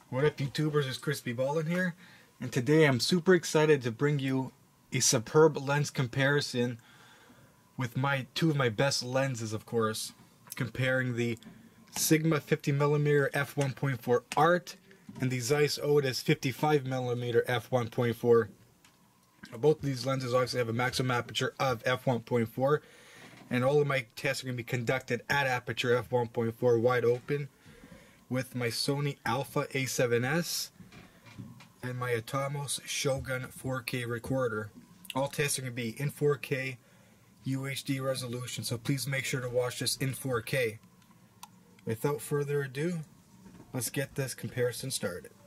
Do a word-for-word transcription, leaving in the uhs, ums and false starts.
What up, YouTubers? It's Crispy Ballin here, and today I'm super excited to bring you a superb lens comparison with my two of my best lenses, of course, comparing the Sigma fifty millimeter f one point four Art and the Zeiss Otus fifty-five millimeter f one point four. Both of these lenses obviously have a maximum aperture of f one point four, and all of my tests are going to be conducted at aperture f one point four wide open with my Sony Alpha A seven S and my Atomos Shogun four K recorder. All tests are going to be in four K U H D resolution, so please make sure to watch this in four K. Without further ado, let's get this comparison started.